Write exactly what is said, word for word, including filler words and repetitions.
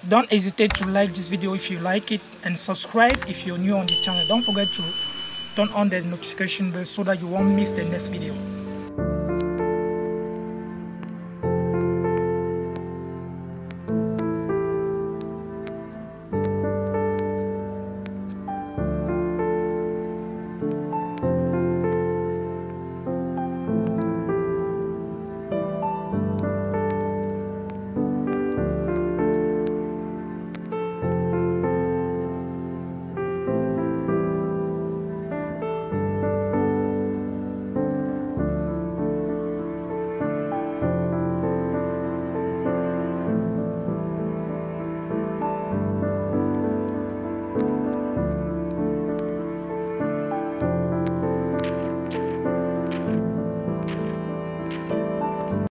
Don't hesitate to like this video if you like it, and subscribe if you're new on this channel. Don't forget to turn on the notification bell so that you won't miss the next video.